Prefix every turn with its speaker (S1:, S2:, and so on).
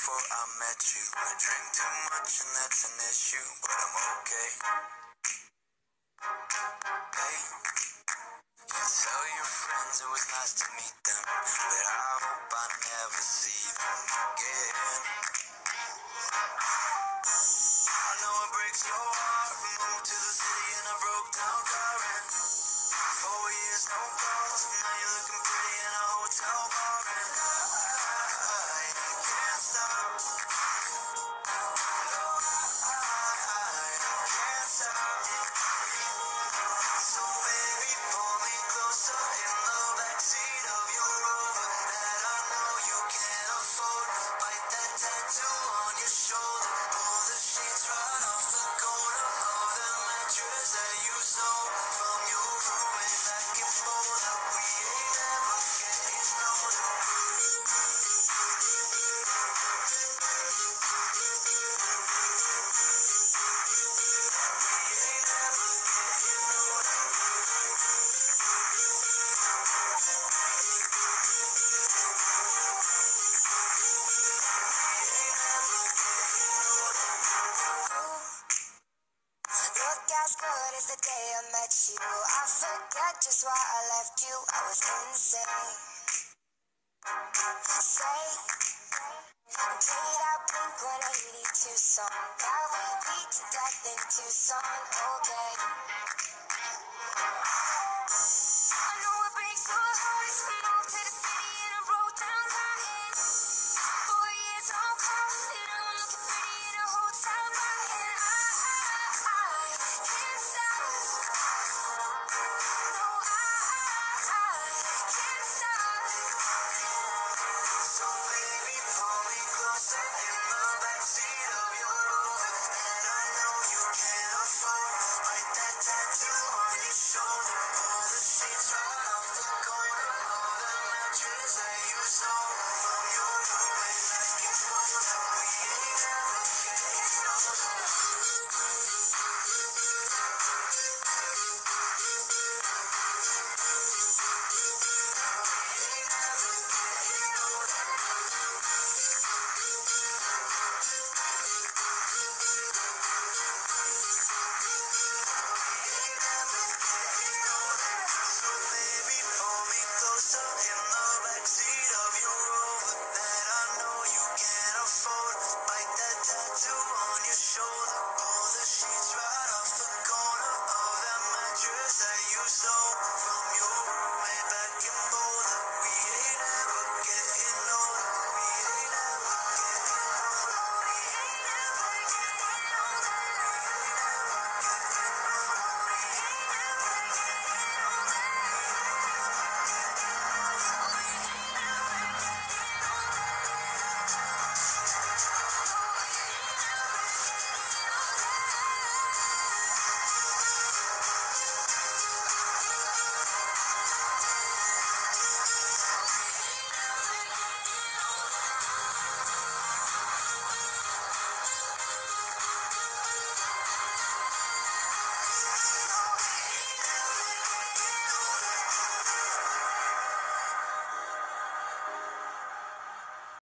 S1: before I met you. I drink too much and that's an issue, but I'm okay. Hey, you tell your friends it was nice to meet them, but I hope I never see them again. I know it breaks your heart. We moved to the city and I broke down crying. 4 years, no calls, now you're looking pretty in a hotel bar, and I can't stop. No, I can't stop. So baby, pull me closer in the backseat of your Rover that I know you can't afford. Bite that tattoo on your shoulder. Pull the sheets right off the corner of the mattress that you stole from your roommate back in Boulder. We ain't never getting older. Look as good as the day I met you. I forget just why I left you. I was insane. Say, play that Blink-182 song that we beat to death in Tucson. Okay. I know it breaks your heart. I moved to the city and I broke down crying. 4 years on call, and I'm looking pretty in a hotel bar, and I can't stop. No, I can't stop. So baby, pull me closer